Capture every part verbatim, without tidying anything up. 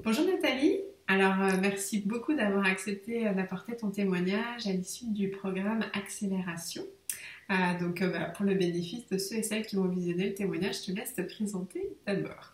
Bonjour Nathalie, alors euh, merci beaucoup d'avoir accepté euh, d'apporter ton témoignage à l'issue du programme Accélération. Euh, donc euh, bah, pour le bénéfice de ceux et celles qui vont visionner le témoignage, je te laisse te présenter d'abord.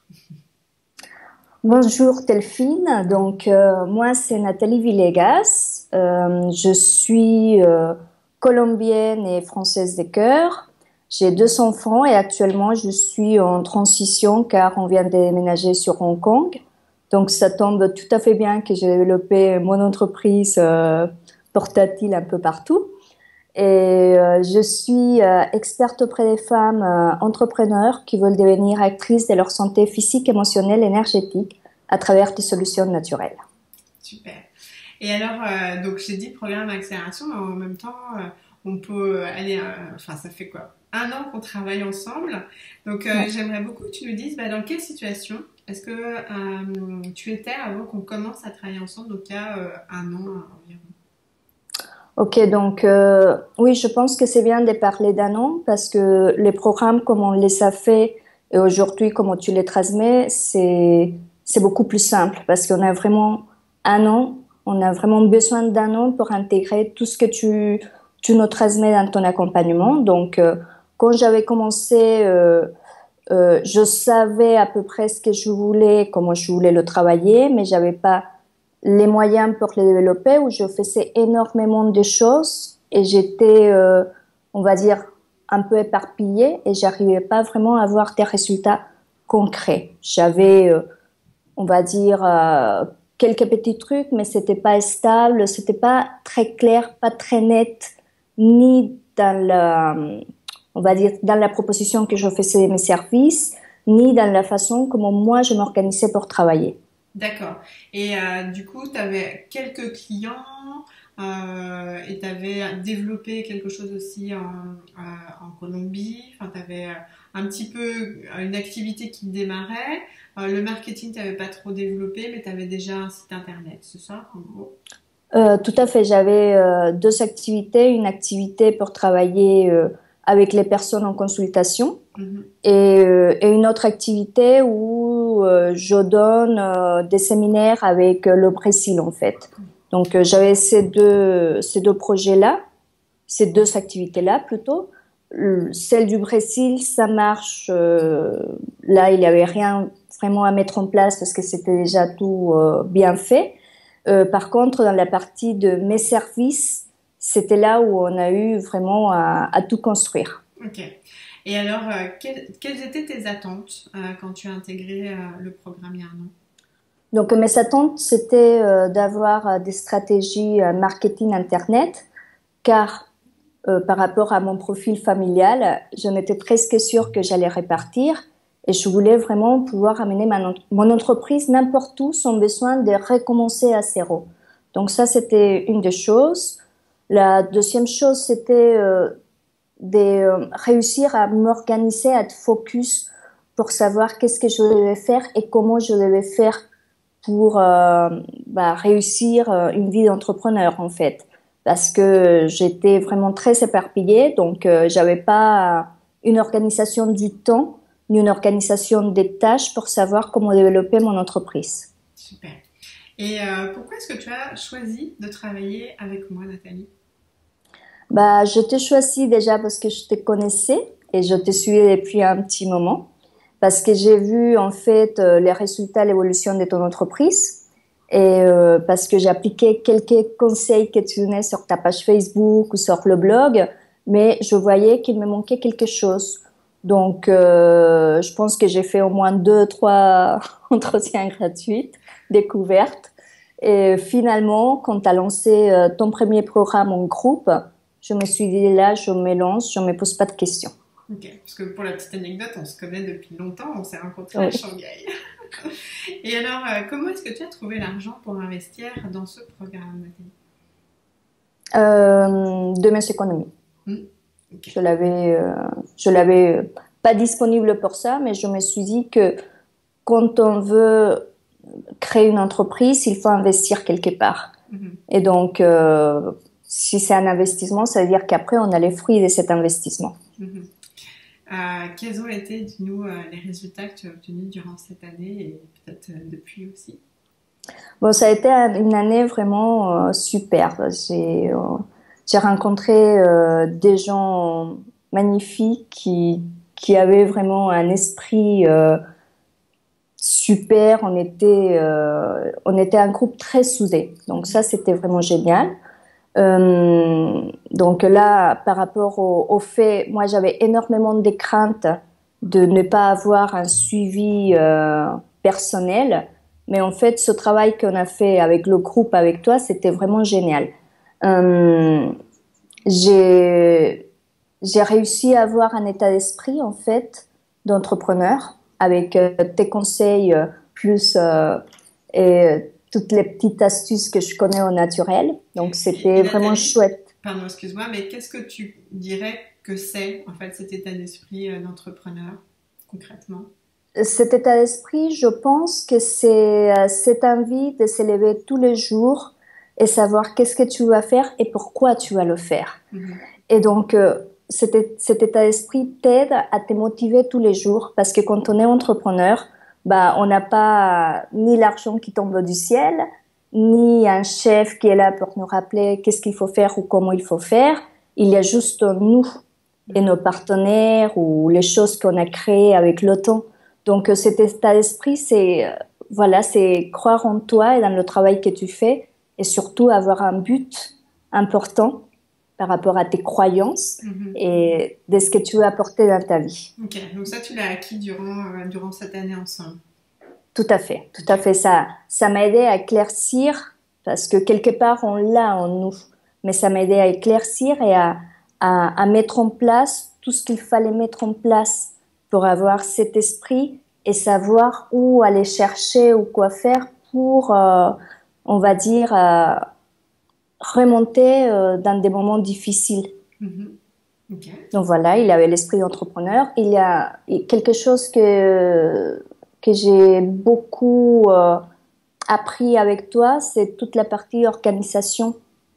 Bonjour Delphine, donc euh, moi c'est Nathalie Villegas. Euh, je suis euh, colombienne et française de cœur. J'ai deux enfants et actuellement je suis en transition car on vient de déménager sur Hong Kong. Donc ça tombe tout à fait bien que j'ai développé mon entreprise euh, portatile un peu partout. Et euh, je suis euh, experte auprès des femmes euh, entrepreneurs qui veulent devenir actrices de leur santé physique, émotionnelle, énergétique à travers des solutions naturelles. Super. Et alors, euh, donc j'ai dit programme Accélération, mais en même temps, euh, on peut aller, euh, enfin ça fait quoi? Un an qu'on travaille ensemble. Donc euh, Ouais. j'aimerais beaucoup que tu nous dises bah, dans quelle situation est-ce que euh, tu étais avant qu'on commence à travailler ensemble, donc il y a euh, un an environ. Ok, donc euh, oui, je pense que c'est bien de parler d'un an parce que les programmes comme on les a fait et aujourd'hui comme tu les transmets, c'est c'est beaucoup plus simple parce qu'on a vraiment un an, on a vraiment besoin d'un an pour intégrer tout ce que tu tu nous transmets dans ton accompagnement. Donc euh, quand j'avais commencé, euh, euh, je savais à peu près ce que je voulais, comment je voulais le travailler, mais j'avais pas les moyens pour les développer, où je faisais énormément de choses et j'étais, euh, on va dire, un peu éparpillée et j'arrivais pas vraiment à avoir des résultats concrets. J'avais, euh, on va dire, euh, quelques petits trucs, mais c'était pas stable, c'était pas très clair, pas très net, ni dans la, on va dire, dans la proposition que je faisais de mes services, ni dans la façon comment moi je m'organisais pour travailler. D'accord. Et euh, du coup, tu avais quelques clients euh, et tu avais développé quelque chose aussi en, euh, en Colombie. Enfin, tu avais un petit peu une activité qui démarrait. Euh, le marketing, tu n'avais pas trop développé, mais tu avais déjà un site internet, c'est ça, en gros? Euh, tout à fait. J'avais euh, deux activités. Une activité pour travailler euh, avec les personnes en consultation Mhm. et, euh, et une autre activité où euh, je donne euh, des séminaires avec euh, le Brésil en fait. Donc euh, j'avais ces deux ces deux projets-là, ces deux activités-là plutôt. Le- Celle du Brésil, ça marche. Euh, là, il n'y avait rien vraiment à mettre en place parce que c'était déjà tout euh, bien fait. Euh, par contre, dans la partie de mes services, c'était là où on a eu vraiment à, à tout construire. Ok. Et alors, euh, quelles, quelles étaient tes attentes euh, quand tu as intégré euh, le programme il y a un an? Donc, mes attentes, c'était euh, d'avoir euh, des stratégies euh, marketing Internet, car euh, par rapport à mon profil familial, j'en étais presque sûre que j'allais répartir et je voulais vraiment pouvoir amener ma, mon entreprise n'importe où sans besoin de recommencer à zéro. Donc ça, c'était une des choses. La deuxième chose, c'était euh, de euh, réussir à m'organiser, à être focus pour savoir qu'est-ce que je devais faire et comment je devais faire pour euh, bah, réussir euh, une vie d'entrepreneur en fait. Parce que j'étais vraiment très éparpillée, donc euh, j'avais pas une organisation du temps ni une organisation des tâches pour savoir comment développer mon entreprise. Super. Et euh, pourquoi est-ce que tu as choisi de travailler avec moi, Nathalie? Bah, je t'ai choisi déjà parce que je te connaissais et je te suivais depuis un petit moment. Parce que j'ai vu en fait euh, les résultats, l'évolution de ton entreprise et euh, parce que j'ai appliqué quelques conseils que tu donnais sur ta page Facebook ou sur le blog, mais je voyais qu'il me manquait quelque chose. Donc, euh, je pense que j'ai fait au moins deux, trois entretiens gratuits, découvertes. Et finalement, quand tu as lancé euh, ton premier programme en groupe, je me suis dit là, je me lance, je me pose pas de questions. Ok, parce que pour la petite anecdote, on se connaît depuis longtemps, on s'est rencontrés à Oui. Shanghai. Et alors, euh, comment est-ce que tu as trouvé l'argent pour investir dans ce programme, Nathalie? Euh, de mes économies. Hmm. Ok, Je l'avais, euh, je l'avais pas disponible pour ça, mais je me suis dit que quand on veut créer une entreprise, il faut investir quelque part. mhm, Et donc, euh, si c'est un investissement, ça veut dire qu'après, on a les fruits de cet investissement. mhm. Euh, quels ont été, dis-nous, euh, les résultats que tu as obtenus durant cette année et peut-être euh, depuis aussi? Bon, ça a été un- une année vraiment euh, super. J'ai euh, j'ai rencontré euh, des gens magnifiques qui qui avaient vraiment un esprit euh, super. On était euh, on était un groupe très soudé. Donc ça, c'était vraiment génial. Euh, donc là, par rapport au, au fait, moi j'avais énormément de craintes de ne pas avoir un suivi euh, personnel, mais en fait, ce travail qu'on a fait avec le groupe, avec toi, c'était vraiment génial. Euh, j'ai j'ai réussi à avoir un état d'esprit en fait d'entrepreneur avec euh, tes conseils euh, plus euh, et euh, toutes les petites astuces que je connais au naturel. Donc Et, et c'était vraiment Nathalie, chouette. pardon, excuse-moi, mais qu'est-ce que tu dirais que c'est en fait cet état d'esprit euh, d'entrepreneur concrètement? Cet état d'esprit, je pense que c'est euh, cette envie de se lever tous les jours et savoir qu'est-ce que tu vas faire et pourquoi tu vas le faire. Mhm. Et donc, euh, cet, cet état d'esprit t'aide à te motiver tous les jours parce que quand on est entrepreneur, bah, on n'a pas ni l'argent qui tombe du ciel, ni un chef qui est là pour nous rappeler qu'est-ce qu'il faut faire ou comment il faut faire. Il y a juste nous et Mhm. nos partenaires ou les choses qu'on a créées avec le temps. Donc, euh, cet état d'esprit, c'est, euh, voilà, c'est croire en toi et dans le travail que tu fais et surtout avoir un but important par rapport à tes croyances Mhm. et de ce que tu veux apporter dans ta vie. Ok, donc ça tu l'as acquis durant, euh, durant cette année ensemble. Tout à fait, tout Ok. à fait. Ça, ça m'a aidé à éclaircir parce que quelque part on l'a en nous, mais ça m'a aidé à éclaircir et à, à, à mettre en place tout ce qu'il fallait mettre en place pour avoir cet esprit et savoir où aller chercher ou quoi faire pour, euh, on va dire, euh, remonter euh, dans des moments difficiles. Mhm. Ok. Donc voilà, il avait l'esprit d'entrepreneur. Il y a quelque chose que que j'ai beaucoup euh, appris avec toi, c'est toute la partie organisation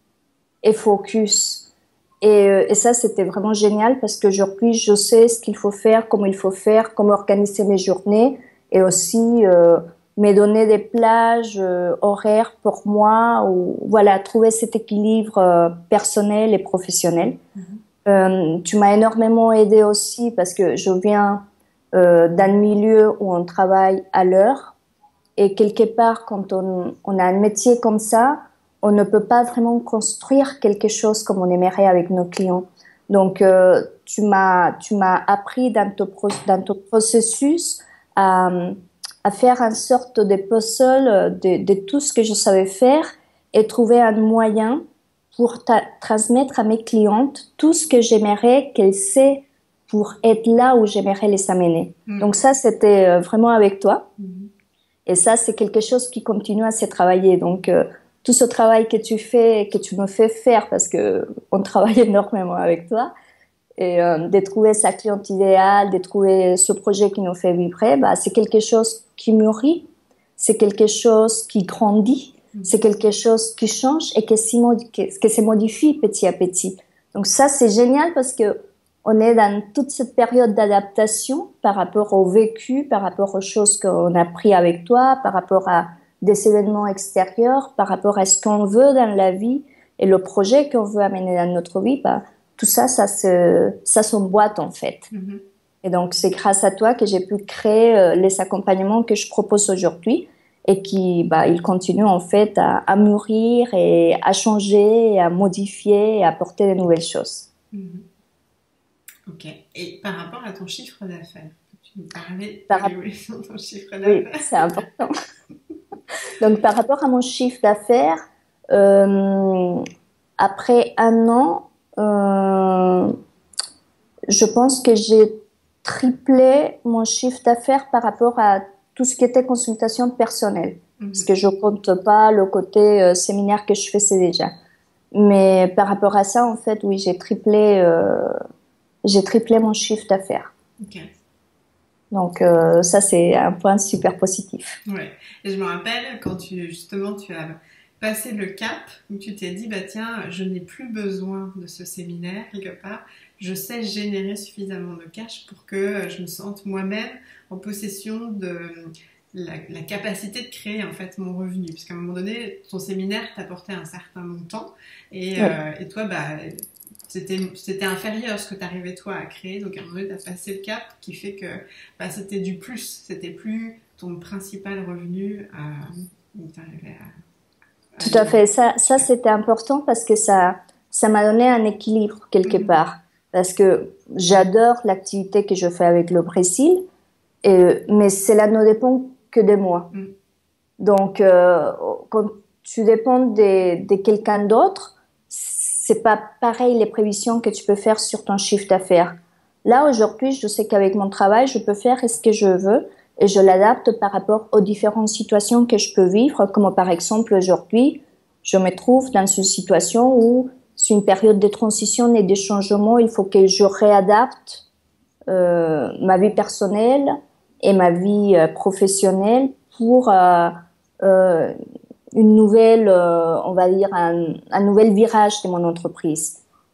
et focus. Et, euh, et ça, c'était vraiment génial parce qu'aujourd'hui, je sais ce qu'il faut faire, comment il faut faire, comment organiser mes journées et aussi euh, me donner des plages euh, horaires pour moi ou voilà, trouver cet équilibre euh, personnel et professionnel. Mhm. Euh, tu m'as énormément aidé aussi parce que je viens euh, d'un milieu où on travaille à l'heure et quelque part quand on, on a un métier comme ça, on ne peut pas vraiment construire quelque chose comme on aimerait avec nos clients. Donc euh, tu m'as tu m'as appris dans ton, pro, dans ton processus à, à faire une sorte de puzzle de, de tout ce que je savais faire et trouver un moyen pour transmettre à mes clientes tout ce que j'aimerais qu'elles sait pour être là où j'aimerais les amener. Mhm. Donc ça, c'était euh, vraiment avec toi. Mhm. Et ça, c'est quelque chose qui continue à se travailler. Donc, euh, tout ce travail que tu fais, que tu me fais faire, parce que on travaille énormément avec toi, et euh, de trouver sa cliente idéale, de trouver ce projet qui nous fait vibrer, bah, c'est quelque chose qui mûrit, c'est quelque chose qui grandit, Mhm. c'est quelque chose qui change et qui se modifie petit à petit. Donc ça, c'est génial parce que on est dans toute cette période d'adaptation par rapport au vécu, par rapport aux choses qu'on a pris avec toi, par rapport à des événements extérieurs, par rapport à ce qu'on veut dans la vie et le projet qu'on veut amener dans notre vie. Bah, tout ça, ça se, ça s'emboîte en fait. Mhm. Et donc, c'est grâce à toi que j'ai pu créer euh, les accompagnements que je propose aujourd'hui et qui, bah, ils continuent en fait à, à mûrir et à changer, et à modifier et à apporter de nouvelles choses. Mhm. Ok. Et par rapport à ton chiffre d'affaires, peux-tu nous parler de Par, l'évolution de ton chiffre oui, d'affaires? c'est important. Donc, par rapport à mon chiffre d'affaires, euh, après un an, euh, je pense que j'ai triplé mon chiffre d'affaires par rapport à tout ce qui était consultation personnelle. Parce Mhm. que je compte pas le côté euh, séminaire que je faisais déjà. Mais par rapport à ça, en fait, oui, j'ai triplé, euh, j'ai triplé mon chiffre d'affaires. Ok. Donc euh, ça, c'est un point super positif. Ouais. Et je me rappelle quand tu justement tu as passé le cap où tu t'es dit bah tiens je n'ai plus besoin de ce séminaire quelque part, je sais générer suffisamment de cash pour que je me sente moi-même en possession de la, la capacité de créer en fait mon revenu, puisqu'à un moment donné, ton séminaire t'apportait un certain montant, et, Oui. euh, et toi, bah, c'était c'était inférieur ce que tu arrivais toi à créer, donc à un moment donné, tu as passé le cap qui fait que bah, c'était du plus, c'était plus ton principal revenu, euh, donc t'arrivais à, à Tout à vivre. fait. Ça, ça c'était important parce que ça, ça m'a donné un équilibre quelque Mhm. part. Parce que j'adore l'activité que je fais avec le Brésil, et, mais cela ne dépend que de moi. Mhm. Donc, euh, quand tu dépends de, de quelqu'un d'autre, c'est pas pareil les prévisions que tu peux faire sur ton chiffre d'affaires. Là, aujourd'hui, je sais qu'avec mon travail, je peux faire ce que je veux et je l'adapte par rapport aux différentes situations que je peux vivre, comme par exemple aujourd'hui, je me trouve dans une situation où c'est une période de transition et de changement, il faut que je réadapte euh, ma vie personnelle et ma vie euh, professionnelle pour euh, euh, une nouvelle, euh, on va dire, un, un nouvel virage de mon entreprise.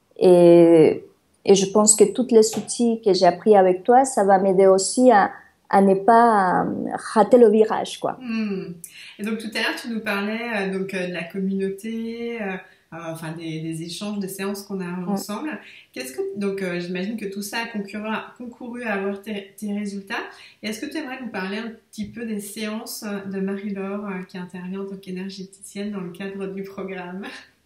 Et, et je pense que tous les outils que j'ai appris avec toi, ça va m'aider aussi à, à ne pas euh, rater le virage, quoi. Hmm. Et donc tout à l'heure, tu nous parlais euh, donc euh, de la communauté, euh, euh, enfin des, des échanges, des séances qu'on a Mm. ensemble. Qu'est-ce que donc euh, j'imagine que tout ça a concouru, concouru à avoir tes, tes résultats. Et est-ce que tu aimerais nous parler un petit peu des séances de Marie-Laure euh, qui intervient en tant qu'énergéticienne dans le cadre du programme?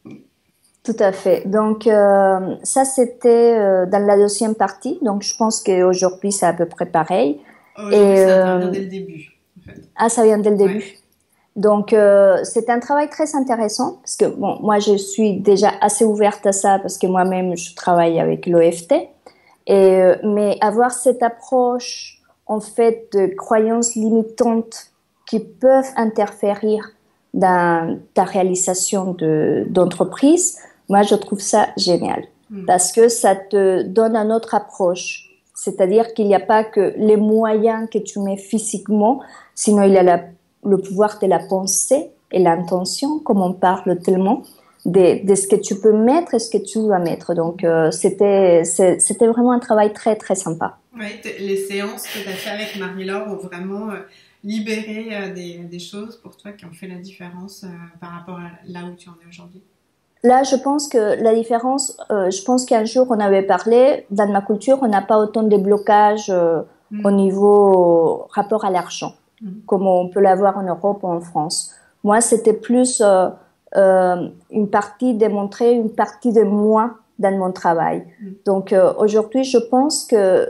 Tout à fait. Donc, euh, ça, c'était euh, dans la deuxième partie. Donc, je pense qu'aujourd'hui, c'est à peu près pareil. Et Aujourd'hui, ça intervient euh, dès le début, en fait. ah, ça vient dès le Ouais. début. Donc, euh, c'est un travail très intéressant parce que, bon, moi, je suis déjà assez ouverte à ça parce que moi-même, je travaille avec l'O F T. Et, euh, mais avoir cette approche, en fait, de croyances limitantes qui peuvent interférer dans ta réalisation de, d'entreprise, moi, je trouve ça génial Hmm. parce que ça te donne une autre approche. C'est-à-dire qu'il n'y a pas que les moyens que tu mets physiquement, sinon il y a la, le pouvoir de la pensée et l'intention, comme on parle tellement, de, de ce que tu peux mettre et ce que tu vas mettre. Donc, euh, c'était, c'est- c'était vraiment un travail très, très sympa. Ouais, t- les séances que tu as fait avec Marie-Laure ont vraiment euh, libéré euh, des, des choses pour toi qui ont fait la différence euh, par rapport à là où tu en es aujourd'hui. Là, je pense que la différence, euh, je pense qu'un jour, on avait parlé, dans ma culture, on n'a pas autant de blocages euh, au Mm. niveau rapport à l'argent, Mm. comme on peut l'avoir en Europe ou en France. Moi, c'était plus euh, euh, une partie de montrer une partie de moi dans mon travail. Mm. Donc, euh, aujourd'hui, je pense que euh,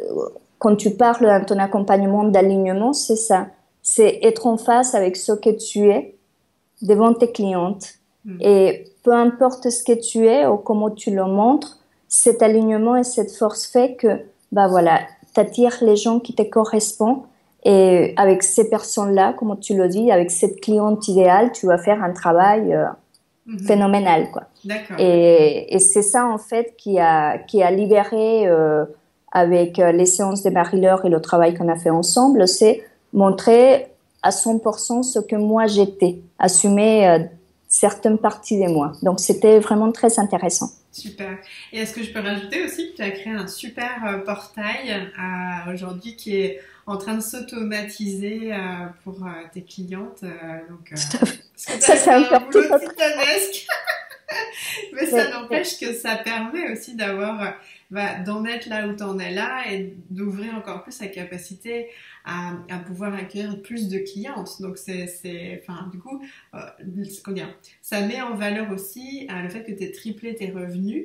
quand tu parles dans ton accompagnement d'alignement, c'est ça. C'est être en face avec ce que tu es devant tes clientes. Mm. Et peu importe ce que tu es ou comment tu le montres, cet alignement et cette force fait que, bah voilà, t'attires les gens qui te correspondent. Et avec ces personnes-là, comme tu le dis, avec cette cliente idéale, tu vas faire un travail euh, Mhm. phénoménal, quoi. D'accord. Et, et c'est ça, en fait, qui a, qui a libéré, euh, avec euh, les séances de Marie-Laure et le travail qu'on a fait ensemble, c'est montrer à cent pour cent ce que moi j'étais, assumer euh, certaines parties de moi. Donc, c'était vraiment très intéressant. Super. Et est-ce que je peux rajouter aussi que tu as créé un super euh, portail euh, aujourd'hui qui est en train de s'automatiser euh, pour euh, tes clientes. euh, donc, euh, parce que tu Ça, as c'est fait un encore tout boulot autre. titanesque. Mais ça Mais, mais, n'empêche que ça permet aussi d'avoir, euh, bah, d'en être là où tu en es là et d'ouvrir encore plus sa capacité à, à pouvoir accueillir plus de clientes. Donc c'est, c'est, enfin, du coup, euh, ce qu'on dit, ça met en valeur aussi euh, le fait que tu aies triplé tes revenus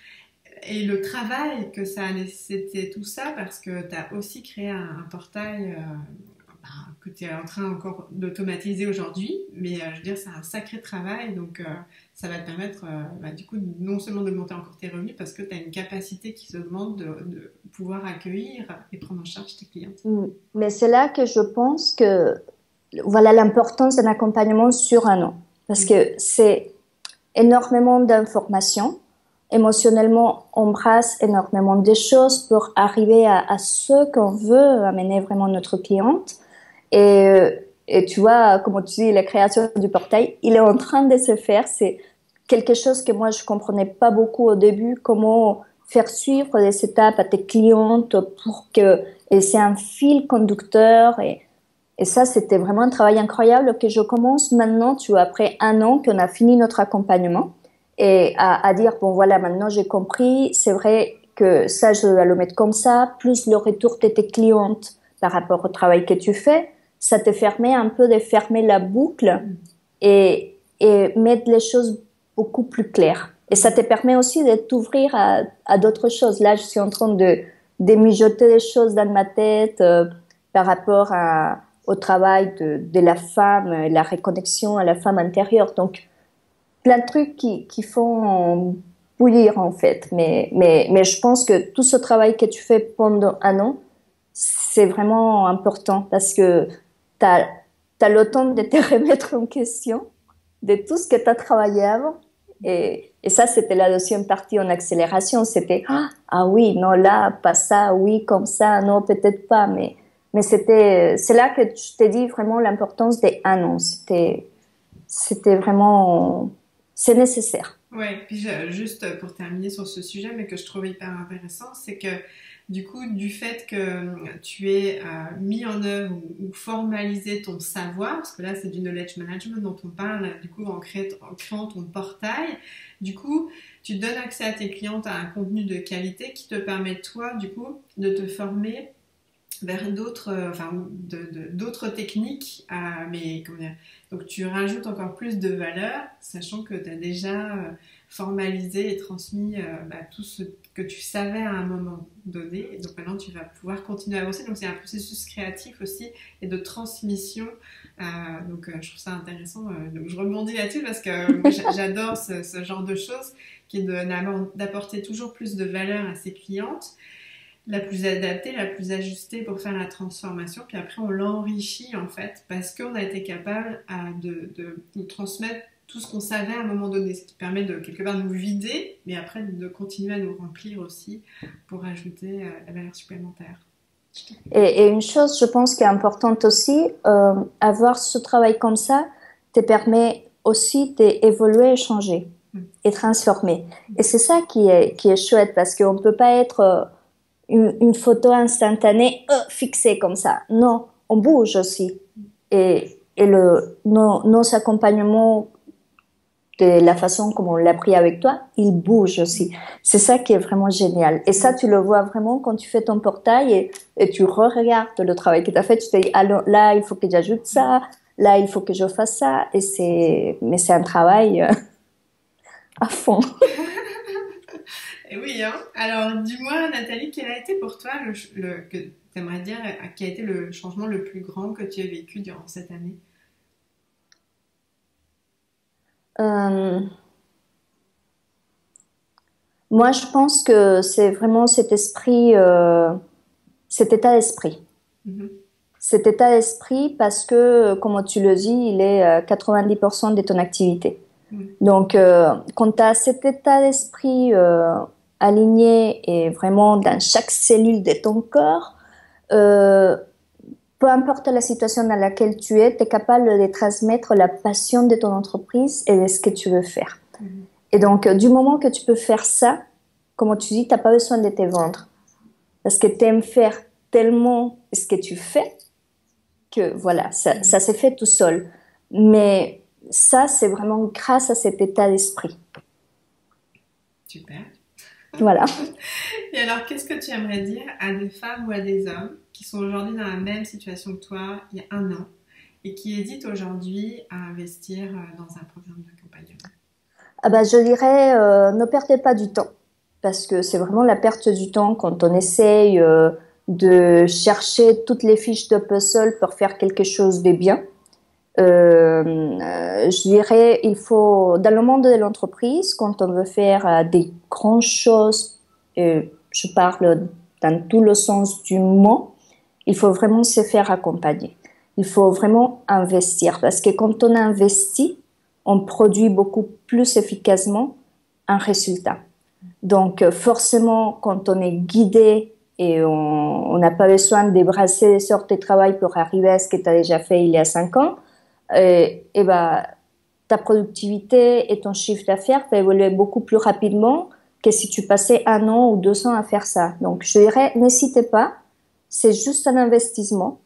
et le travail que ça a nécessité tout ça parce que tu as aussi créé un, un portail euh, bah, que tu es en train encore d'automatiser aujourd'hui, mais euh, je veux dire, c'est un sacré travail, donc euh, ça va te permettre euh, bah, du coup non seulement d'augmenter encore tes revenus parce que tu as une capacité qui s'augmente de, de pouvoir accueillir et prendre en charge tes clientes. mais c'est là que je pense que voilà l'importance d'un accompagnement sur un an. Parce Mmh. que c'est énormément d'informations. Émotionnellement, on brasse énormément de choses pour arriver à, à ce qu'on veut amener vraiment notre cliente. Et, et tu vois, comme tu dis, la création du portail, il est en train de se faire. C'est quelque chose que moi, je comprenais pas beaucoup au début, comment faire suivre les étapes à tes clientes pour que, et c'est un fil conducteur et, Et ça, c'était vraiment un travail incroyable que je commence maintenant, tu vois, après un an qu'on a fini notre accompagnement, et à, à dire, bon voilà, maintenant j'ai compris, c'est vrai que ça, je dois le mettre comme ça, plus le retour de tes clientes par rapport au travail que tu fais, ça te permet un peu de fermer la boucle et, et mettre les choses beaucoup plus claires. Et ça te permet aussi de t'ouvrir à, à d'autres choses. Là, je suis en train de, de mijoter des choses dans ma tête euh, par rapport à, au travail de, de la femme, la reconnexion à la femme intérieure. Donc, plein de trucs qui, qui font bouillir, en fait. Mais, mais, mais je pense que tout ce travail que tu fais pendant un an, c'est vraiment important parce que tu as, t'as le temps de te remettre en question de tout ce que tu as travaillé avant. Et, et ça, c'était la deuxième partie en accélération. C'était, ah, ah oui, non, là, pas ça, oui, comme ça, non, peut-être pas. Mais, mais c'était, c'est là que je t'ai dit vraiment l'importance des un an. C'était, c'était vraiment, c'est nécessaire. Ouais, puis je- juste pour terminer sur ce sujet, mais que je trouvais hyper intéressant, c'est que du coup, du fait que tu aies euh, mis en œuvre ou, ou formalisé ton savoir, parce que là c'est du knowledge management dont on parle, du coup en, créant, en créant ton portail, du coup tu donnes accès à tes clientes à un contenu de qualité qui te permet toi du coup de te former vers d'autres, euh, enfin, de, de, d'autres techniques, euh, mais comment dire, donc tu rajoutes encore plus de valeur, sachant que tu as déjà euh, formalisé et transmis euh, bah, tout ce que tu savais à un moment donné, et donc maintenant tu vas pouvoir continuer à avancer, donc c'est un processus créatif aussi et de transmission, euh, donc euh, je trouve ça intéressant, euh, donc je rebondis là-dessus parce que euh, j'adore ce, ce genre de choses, qui est de, d'apporter toujours plus de valeur à ses clientes, la plus adaptée, la plus ajustée pour faire la transformation. Puis après, on l'enrichit en fait parce qu'on a été capable à, de, de nous transmettre tout ce qu'on savait à un moment donné, ce qui permet de quelque part nous vider, mais après de continuer à nous remplir aussi pour ajouter euh, la valeur supplémentaire. Et, et une chose, je pense, qui est importante aussi, euh, avoir ce travail comme ça te permet aussi d'évoluer et changer Mm. et transformer. Et c'est ça qui est, qui est chouette parce qu'on ne peut pas être euh, une, une photo instantanée euh, fixée comme ça. Non, on bouge aussi. Et, et le, nos, nos accompagnements de la façon comme on l'a pris avec toi, il bouge aussi. C'est ça qui est vraiment génial. Et ça, tu le vois vraiment quand tu fais ton portail et, et tu re-regardes le travail que tu as fait. Tu te dis, alors là, il faut que j'ajoute ça. Là, il faut que je fasse ça. Et c'est, mais c'est un travail euh, à fond. Et oui, hein. Alors, dis-moi, Nathalie, quel a été pour toi le, le que t'aimerais dire, qui a été le changement le plus grand que tu as vécu durant cette année? Euh, moi, je pense que c'est vraiment cet esprit, euh, cet état d'esprit. Mm-hmm. Cet état d'esprit parce que, comme tu le dis, il est euh, quatre-vingt-dix pour cent de ton activité. Mm. Donc, euh, quand tu as cet état d'esprit euh, aligné et vraiment dans chaque cellule de ton corps, euh, peu importe la situation dans laquelle tu es, tu es capable de transmettre la passion de ton entreprise et de ce que tu veux faire. Mm. Et donc, du moment que tu peux faire ça, comme tu dis, tu n'as pas besoin de te vendre. Parce que tu aimes faire tellement ce que tu fais que voilà, ça, ça s'est fait tout seul. Mais ça, c'est vraiment grâce à cet état d'esprit. Super. Voilà. Et alors, qu'est-ce que tu aimerais dire à des femmes ou à des hommes qui sont aujourd'hui dans la même situation que toi il y a un an et qui hésitent aujourd'hui à investir dans un programme d'accompagnement? Ah bah, je dirais, euh, ne perdez pas du temps. Parce que c'est vraiment la perte du temps quand on essaye euh, de chercher toutes les fiches de puzzle pour faire quelque chose de bien. Euh, euh, je dirais, il faut, dans le monde de l'entreprise, quand on veut faire euh, des grandes choses, euh, je parle dans tout le sens du mot, il faut vraiment se faire accompagner. Il faut vraiment investir parce que quand on investit, on produit beaucoup plus efficacement un résultat. Donc, forcément, quand on est guidé et on n'a pas besoin de brasser des sortes de travail pour arriver à ce que tu as déjà fait il y a cinq ans, et, et ben, ta productivité et ton chiffre d'affaires va évoluer beaucoup plus rapidement que si tu passais un an ou deux ans à faire ça. Donc, je dirais, n'hésitez pas, c'est juste un investissement.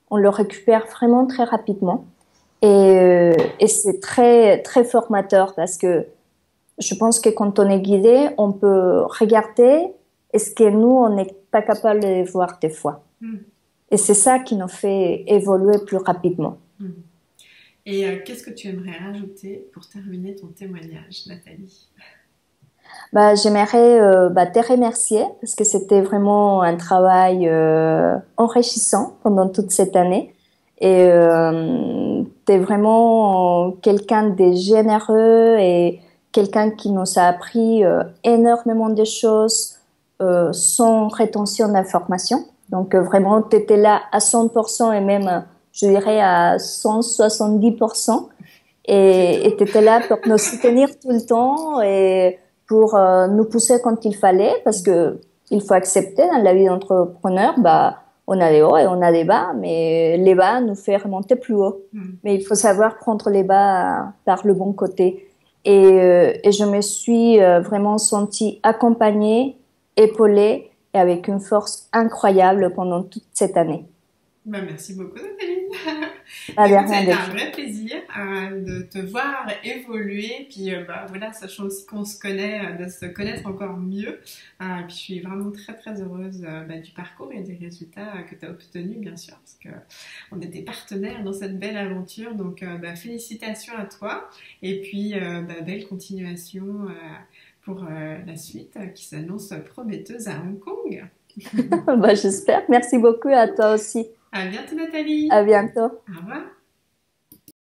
on le récupère vraiment très rapidement. Et, euh, et c'est très, très formateur parce que je pense que quand on est guidé, on peut regarder ce que nous, on n'est pas capable de voir des fois. Mm. Et c'est ça qui nous fait évoluer plus rapidement. Mm. Et euh, qu'est-ce que tu aimerais rajouter pour terminer ton témoignage, Nathalie? Bah, j'aimerais euh, bah, te remercier parce que c'était vraiment un travail euh, enrichissant pendant toute cette année. Et euh, tu es vraiment quelqu'un de généreux et quelqu'un qui nous a appris euh, énormément de choses euh, sans rétention d'informations. Donc euh, vraiment, tu étais là à cent pour cent et même, je dirais, à cent soixante-dix pour cent. Et tu étais là pour nous soutenir tout le temps et pour euh, nous pousser quand il fallait, parce que il faut accepter dans la vie d'entrepreneur, bah, on a des hauts et on a des bas, mais les bas nous fait remonter plus haut. Mm. Mais il faut savoir prendre les bas par le bon côté. Et, euh, et je me suis euh, vraiment sentie accompagnée, épaulée et avec une force incroyable pendant toute cette année. Ben, merci beaucoup, Nathalie. Pas de Écoute, rien c'était de un plus. vrai plaisir euh, de te voir évoluer. Puis euh, bah, voilà, sachant aussi qu'on se connaît, euh, de se connaître encore mieux. Euh, puis je suis vraiment très très heureuse euh, bah, du parcours et des résultats euh, que tu as obtenus, bien sûr, parce que on était partenaires dans cette belle aventure. Donc bah, félicitations à toi. Et puis euh, bah, belle continuation euh, pour euh, la suite euh, qui s'annonce prometteuse à Hong Kong. Bah, j'espère. Merci beaucoup à toi aussi. À bientôt, Nathalie. À bientôt. Au revoir.